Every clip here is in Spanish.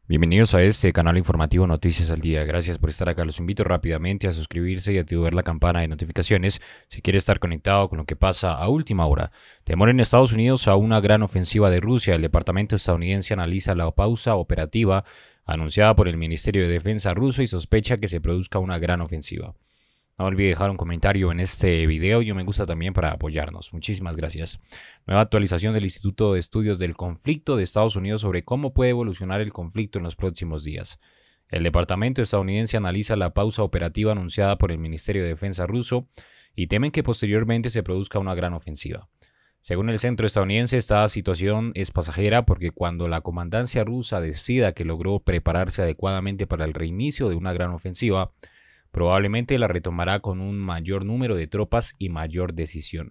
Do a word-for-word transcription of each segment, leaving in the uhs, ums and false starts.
Bienvenidos a este canal informativo Noticias al Día. Gracias por estar acá. Los invito rápidamente a suscribirse y activar la campana de notificaciones si quiere estar conectado con lo que pasa a última hora. Temor en Estados Unidos a una gran ofensiva de Rusia. El departamento estadounidense analiza la pausa operativa anunciada por el Ministerio de Defensa ruso y sospecha que se produzca una gran ofensiva. No olvide dejar un comentario en este video y un me gusta también para apoyarnos. Muchísimas gracias. Nueva actualización del Instituto de Estudios del Conflicto de Estados Unidos sobre cómo puede evolucionar el conflicto en los próximos días. El departamento estadounidense analiza la pausa operativa anunciada por el Ministerio de Defensa ruso y temen que posteriormente se produzca una gran ofensiva. Según el centro estadounidense, esta situación es pasajera porque cuando la comandancia rusa decida que logró prepararse adecuadamente para el reinicio de una gran ofensiva, probablemente la retomará con un mayor número de tropas y mayor decisión.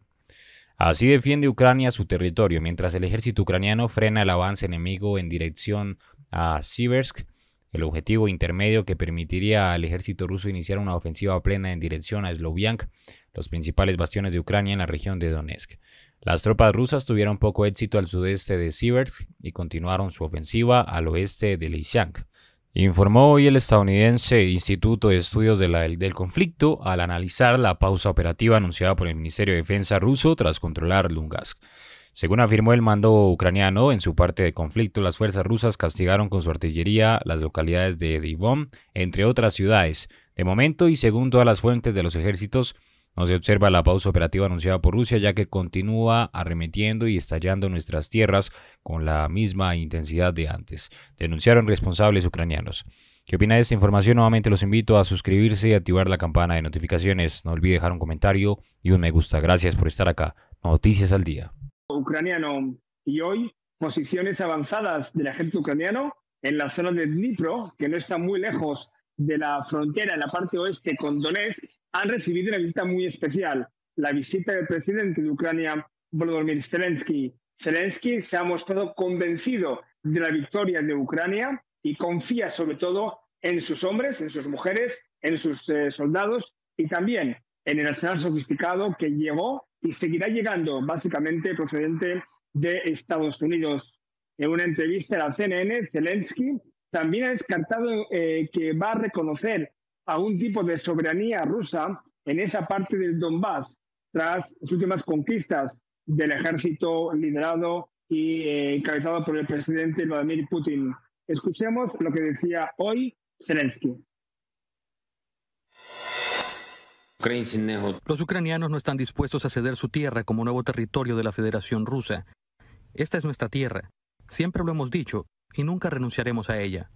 Así defiende Ucrania su territorio, mientras el ejército ucraniano frena el avance enemigo en dirección a Siversk, el objetivo intermedio que permitiría al ejército ruso iniciar una ofensiva plena en dirección a Sloviansk, los principales bastiones de Ucrania en la región de Donetsk. Las tropas rusas tuvieron poco éxito al sudeste de Siversk y continuaron su ofensiva al oeste de Lysychansk, informó hoy el estadounidense Instituto de Estudios de la, del Conflicto al analizar la pausa operativa anunciada por el Ministerio de Defensa ruso tras controlar Lugansk. Según afirmó el mando ucraniano, en su parte de conflicto, las fuerzas rusas castigaron con su artillería las localidades de Dnipro, entre otras ciudades. De momento, y según todas las fuentes de los ejércitos, no se observa la pausa operativa anunciada por Rusia, ya que continúa arremetiendo y estallando nuestras tierras con la misma intensidad de antes, denunciaron responsables ucranianos. ¿Qué opina de esta información? Nuevamente los invito a suscribirse y activar la campana de notificaciones. No olvide dejar un comentario y un me gusta. Gracias por estar acá. Noticias al Día. Ucraniano y hoy posiciones avanzadas del ejército ucraniano en la zona de Dnipro, que no está muy lejos de la frontera en la parte oeste con Donetsk, han recibido una visita muy especial, la visita del presidente de Ucrania, Volodymyr Zelensky. Zelensky se ha mostrado convencido de la victoria de Ucrania y confía sobre todo en sus hombres, en sus mujeres, en sus eh, soldados y también en el arsenal sofisticado que llegó y seguirá llegando básicamente procedente de Estados Unidos. En una entrevista a la C N N, Zelensky también ha descartado eh, que va a reconocer algún tipo de soberanía rusa en esa parte del Donbass tras las últimas conquistas del ejército liderado y eh, encabezado por el presidente Vladimir Putin. Escuchemos lo que decía hoy Zelensky. Los ucranianos no están dispuestos a ceder su tierra como nuevo territorio de la Federación Rusa. Esta es nuestra tierra. Siempre lo hemos dicho y nunca renunciaremos a ella.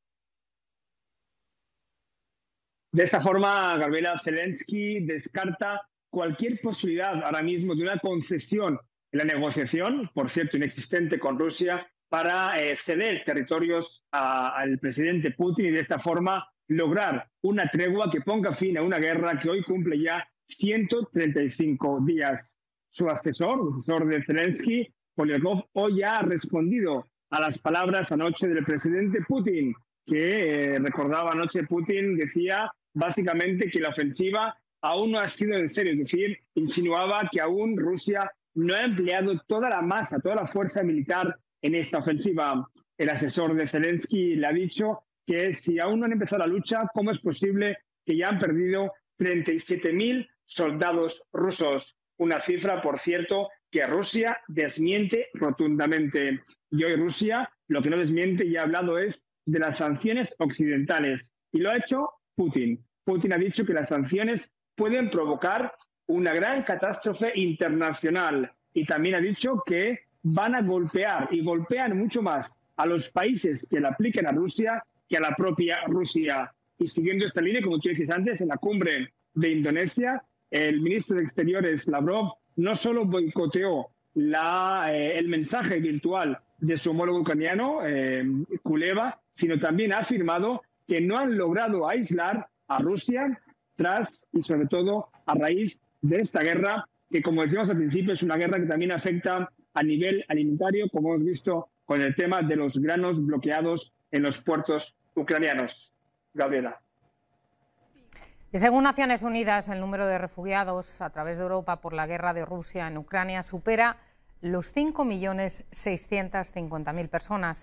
De esta forma, Gabriela, Zelensky descarta cualquier posibilidad ahora mismo de una concesión en la negociación, por cierto, inexistente con Rusia, para eh, ceder territorios a, al presidente Putin y de esta forma lograr una tregua que ponga fin a una guerra que hoy cumple ya ciento treinta y cinco días. Su asesor, el asesor de Zelensky, Polyakov, hoy ya ha respondido a las palabras anoche del presidente Putin, que eh, recordaba anoche Putin, decía básicamente que la ofensiva aún no ha sido en serio, es decir, insinuaba que aún Rusia no ha empleado toda la masa, toda la fuerza militar en esta ofensiva. El asesor de Zelensky le ha dicho que si aún no han empezado la lucha, ¿cómo es posible que ya han perdido treinta y siete mil soldados rusos? Una cifra, por cierto, que Rusia desmiente rotundamente. Y hoy Rusia lo que no desmiente y ha hablado es de las sanciones occidentales. Y lo ha hecho Putin. Putin ha dicho que las sanciones pueden provocar una gran catástrofe internacional. Y también ha dicho que van a golpear y golpean mucho más a los países que le apliquen a Rusia que a la propia Rusia. Y siguiendo esta línea, como tú dijiste antes, en la cumbre de Indonesia, el ministro de Exteriores, Lavrov, no solo boicoteó la, eh, el mensaje virtual de su homólogo ucraniano, eh, Kuleva, sino también ha afirmado que no han logrado aislar a Rusia tras y sobre todo a raíz de esta guerra, que como decíamos al principio es una guerra que también afecta a nivel alimentario, como hemos visto con el tema de los granos bloqueados en los puertos ucranianos. Gabriela. Y según Naciones Unidas, el número de refugiados a través de Europa por la guerra de Rusia en Ucrania supera los cinco millones seiscientas cincuenta mil personas.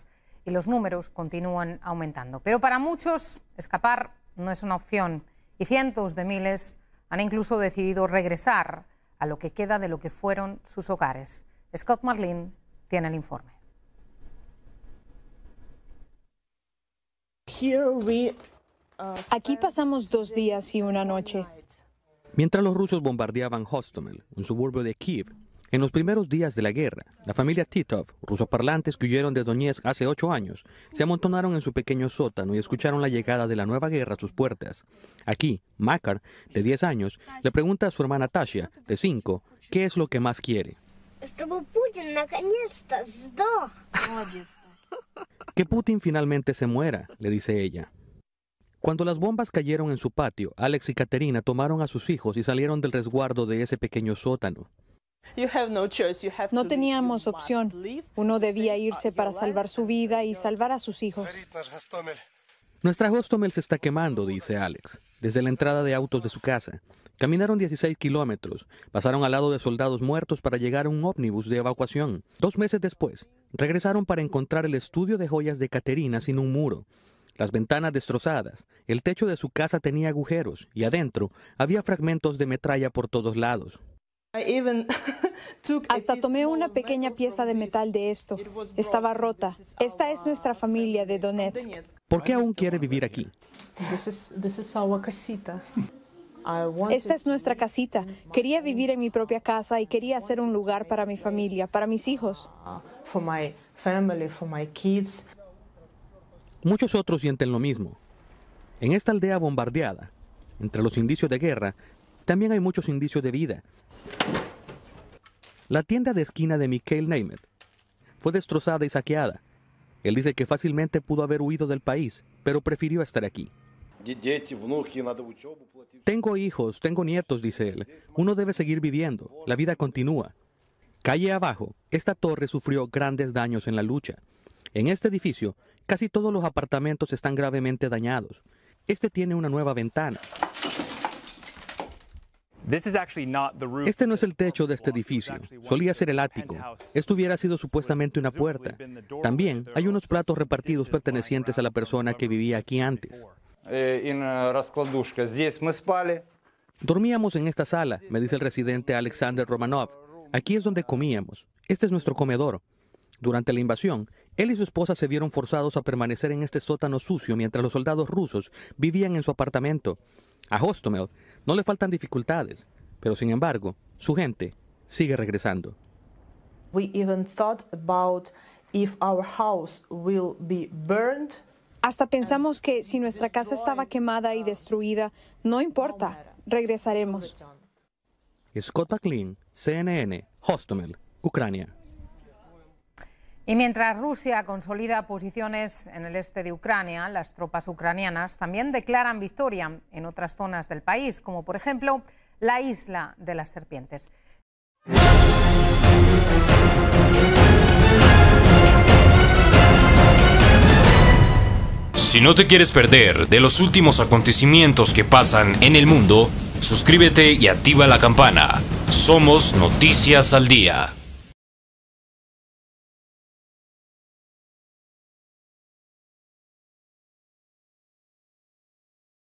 y los números continúan aumentando. Pero para muchos, escapar no es una opción y cientos de miles han incluso decidido regresar a lo que queda de lo que fueron sus hogares. Scott Marlin tiene el informe. Aquí pasamos dos días y una noche. Mientras los rusos bombardeaban Hostomel, un suburbio de Kiev, en los primeros días de la guerra, la familia Titov, rusoparlantes que huyeron de Donetsk hace ocho años, se amontonaron en su pequeño sótano y escucharon la llegada de la nueva guerra a sus puertas. Aquí, Makar, de diez años, le pregunta a su hermana Tasha, de cinco, qué es lo que más quiere. Que Putin finalmente se muera, le dice ella. Cuando las bombas cayeron en su patio, Alex y Katerina tomaron a sus hijos y salieron del resguardo de ese pequeño sótano. No teníamos opción. Uno debía irse para salvar su vida y salvar a sus hijos. Nuestra Hostomel se está quemando, dice Alex, desde la entrada de autos de su casa. Caminaron dieciséis kilómetros, pasaron al lado de soldados muertos para llegar a un ómnibus de evacuación. Dos meses después, regresaron para encontrar el estudio de joyas de Katerina sin un muro. Las ventanas destrozadas, el techo de su casa tenía agujeros y adentro había fragmentos de metralla por todos lados. Hasta tomé una pequeña pieza de metal de esto. Estaba rota. Esta es nuestra familia de Donetsk. ¿Por qué aún quiere vivir aquí? Esta es nuestra casita. Quería vivir en mi propia casa y quería hacer un lugar para mi familia, para mis hijos. Muchos otros sienten lo mismo. En esta aldea bombardeada, entre los indicios de guerra, también hay muchos indicios de vida. La tienda de esquina de Mikhail Neymet fue destrozada y saqueada. Él dice que fácilmente pudo haber huido del país, pero prefirió estar aquí. Tengo hijos, tengo nietos, dice él. Uno debe seguir viviendo. La vida continúa. Calle abajo, esta torre sufrió grandes daños en la lucha. En este edificio, casi todos los apartamentos están gravemente dañados. Este tiene una nueva ventana. Este no es el techo de este edificio, solía ser el ático. Esto hubiera sido supuestamente una puerta. También hay unos platos repartidos pertenecientes a la persona que vivía aquí antes. Dormíamos en esta sala, me dice el residente Alexander Romanov. Aquí es donde comíamos. Este es nuestro comedor. Durante la invasión, él y su esposa se vieron forzados a permanecer en este sótano sucio mientras los soldados rusos vivían en su apartamento. A Hostomel no le faltan dificultades, pero sin embargo, su gente sigue regresando. Hasta pensamos que si nuestra casa estaba quemada y destruida, no importa, regresaremos. Scott Marlin, C N N, Hostomel, Ucrania. Y mientras Rusia consolida posiciones en el este de Ucrania, las tropas ucranianas también declaran victoria en otras zonas del país, como por ejemplo la isla de las serpientes. Si no te quieres perder de los últimos acontecimientos que pasan en el mundo, suscríbete y activa la campana. Somos Noticias al Día.